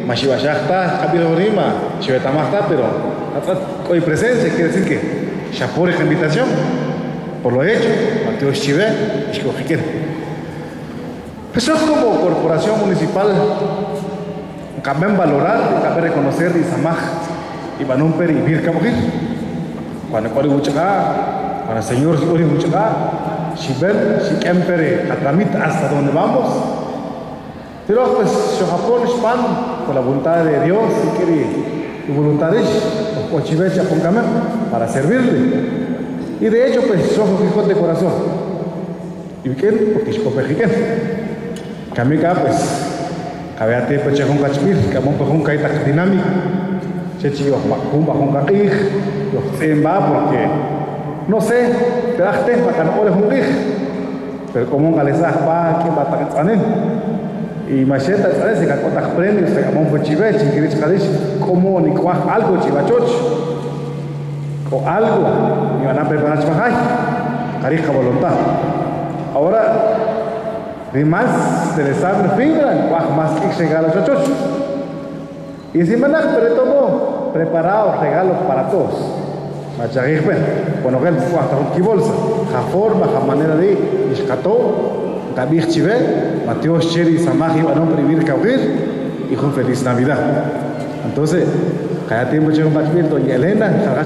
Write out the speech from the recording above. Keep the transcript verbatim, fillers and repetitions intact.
Mashibashachta, Capiro Rima, Chivetamasta, pero hoy presencia quiere decir que Shapore la invitación, por lo hecho, Mateo Chive, Ishkojiquén. Eso es como corporación municipal, cabe valorar, cabe reconocer y samaj, y banumper y virka mojir. Cuando cuando muchacha, cuando el señor si ori muchacha, Shibel, Shikempere, Atramita hasta donde vamos. Pero pues, Shohapon Span, por la voluntad de Dios, si quiere, y voluntad de o Chivecha Poncamé, para servirle. Y de hecho, pues, Shoho Quijón de corazón. Y Viken, porque Shkopejiken. Kamika, pues, Kabeate Pechajón Kachmir, Kamon Pejón Kaita Dinámica. Chechi Yojmakum, Bajón Kakij, Yojemba, porque, no sé, Pedajte, Bacanole Jungij. Pero como un galezajpa, que Batacanen. Y macheta, ¿sabes? Se cacota premios, se camón fue chivech, y querés cadish, como ni cuaj algo chivachoch, o algo, y van a preparar chivajay, carija voluntad. Ahora, de más se les abre fibra, cuaj más que regalos chochoch. Y encima nada, pero tomó preparados regalos para todos. Machagij, bueno, que el cuaj trajo bolsa, ja forma, ja manera de ir, iscató. Kabir Chive, Mateo Cheri Samaji van a vivir Kabir y con feliz Navidad. Entonces, cada tiempo llega un doña Elena.